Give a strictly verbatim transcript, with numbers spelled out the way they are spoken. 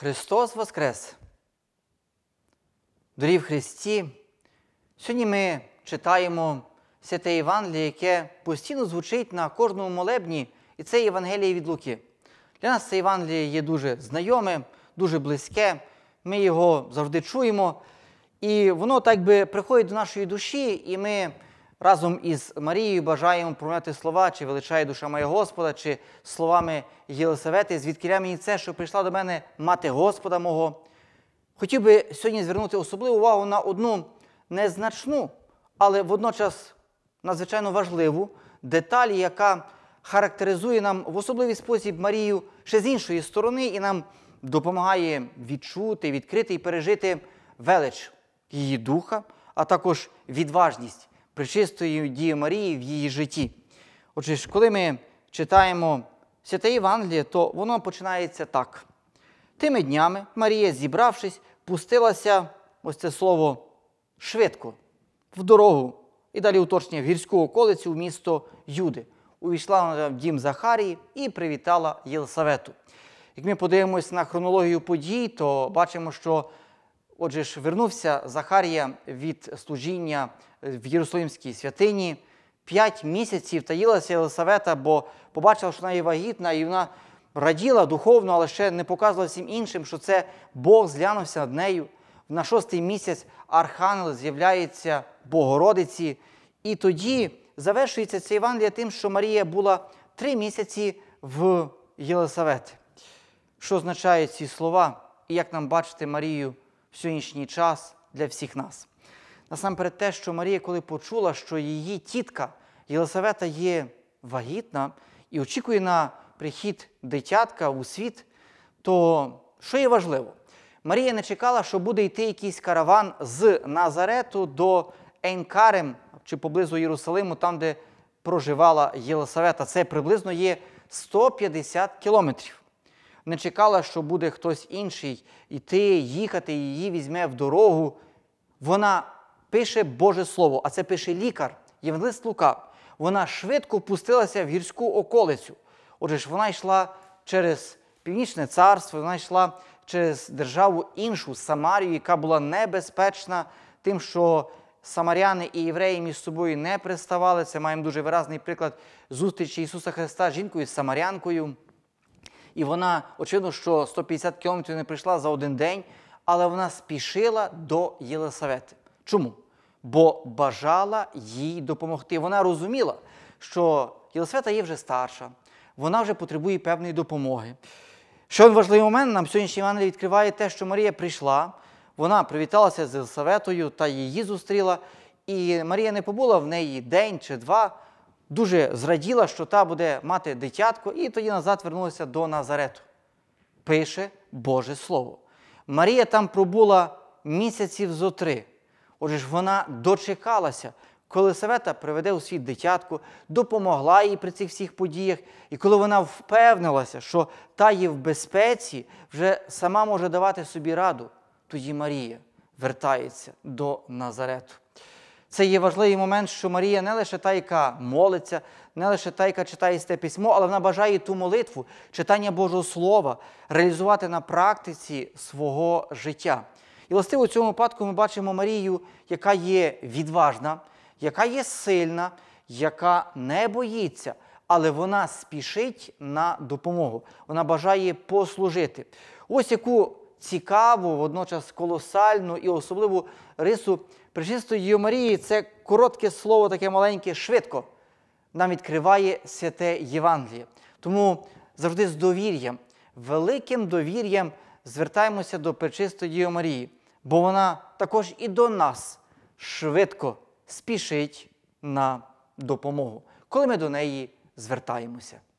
Христос Воскрес! Дорогі в Христі! Сьогодні ми читаємо Святе Євангеліє, яке постійно звучить на кожному молебні, і це Євангеліє від Луки. Для нас це Євангеліє є дуже знайоме, дуже близьке, ми його завжди чуємо, і воно так би приходить до нашої душі, і ми разом із Марією бажаємо промовляти слова, чи величає душа моя Господа, чи словами Єлисавети, звідкіля мені це, що прийшла до мене мати Господа мого. Хотів би сьогодні звернути особливу увагу на одну незначну, але водночас надзвичайно важливу деталь, яка характеризує нам в особливий спосіб Марію ще з іншої сторони і нам допомагає відчути, відкрити і пережити велич її духа, а також відважність пречистої Діви Марії в її житті. Отже ж, коли ми читаємо Святе Євангеліє, то воно починається так. Тими днями Марія, зібравшись, пустилася, ось це слово, швидко, в дорогу, і далі уточнює, в гірську околицю в місто Юди. Увійшла вона в дім Захарії і привітала Єлисавету. Як ми подивимося на хронологію подій, то бачимо, що, отже ж, вернувся Захарія від служіння в Єрусалимській святині. П'ять місяців таїлася Єлисавета, бо побачила, що вона є вагітна, і вона раділа духовно, але ще не показувала всім іншим, що це Бог зглянувся над нею. На шостий місяць архангел з'являється Богородиці, і тоді завершується це Євангеліє тим, що Марія була три місяці в Єлисавети. Що означають ці слова і як нам бачити Марію в сьогоднішній час для всіх нас? Насамперед те, що Марія, коли почула, що її тітка Єлисавета є вагітна і очікує на прихід дитятка у світ, то що є важливо? Марія не чекала, що буде йти якийсь караван з Назарету до Ейн-Карем, чи поблизу Єрусалиму, там, де проживала Єлисавета. Це приблизно є сто п'ятдесят кілометрів. Не чекала, що буде хтось інший йти, їхати, її візьме в дорогу. Вона пише Боже Слово, а це пише лікар, євангелист Лука. Вона швидко впустилася в гірську околицю. Отже ж, вона йшла через Північне царство, вона йшла через державу іншу, Самарію, яка була небезпечна тим, що самаряни і євреї між собою не приставали. Це маємо дуже виразний приклад зустрічі Ісуса Христа з жінкою, з самарянкою. І вона, очевидно, що сто п'ятдесят кілометрів не прийшла за один день, але вона спішила до Єлисавети. Чому? Бо бажала їй допомогти. Вона розуміла, що Єлисавета є вже старша, вона вже потребує певної допомоги. Ще один важливий момент нам сьогоднішній Євангеліє відкриває те, що Марія прийшла, вона привіталася з Єлисаветою та її зустріла, і Марія не побула в неї день чи два, дуже зраділа, що та буде мати дитятко, і тоді назад вернулася до Назарету. Пише Боже Слово. Марія там пробула місяців зо три. Отже ж, вона дочекалася, коли Єлисавета приведе у світ дитятко, допомогла їй при цих всіх подіях. І коли вона впевнилася, що та є в безпеці, вже сама може давати собі раду, тоді Марія вертається до Назарету. Це є важливий момент, що Марія не лише та, яка молиться, не лише та, яка читає Святе Письмо, але вона бажає ту молитву, читання Божого Слова, реалізувати на практиці свого життя. І властиво в цьому випадку ми бачимо Марію, яка є відважна, яка є сильна, яка не боїться, але вона спішить на допомогу. Вона бажає послужити. Ось яку цікаву, водночас колосальну і особливу рису пречистої Діви Марії, це коротке слово, таке маленьке, швидко, нам відкриває Святе Євангеліє. Тому завжди з довір'ям, великим довір'ям звертаємося до пречистої Діви Марії, бо вона також і до нас швидко спішить на допомогу, коли ми до неї звертаємося.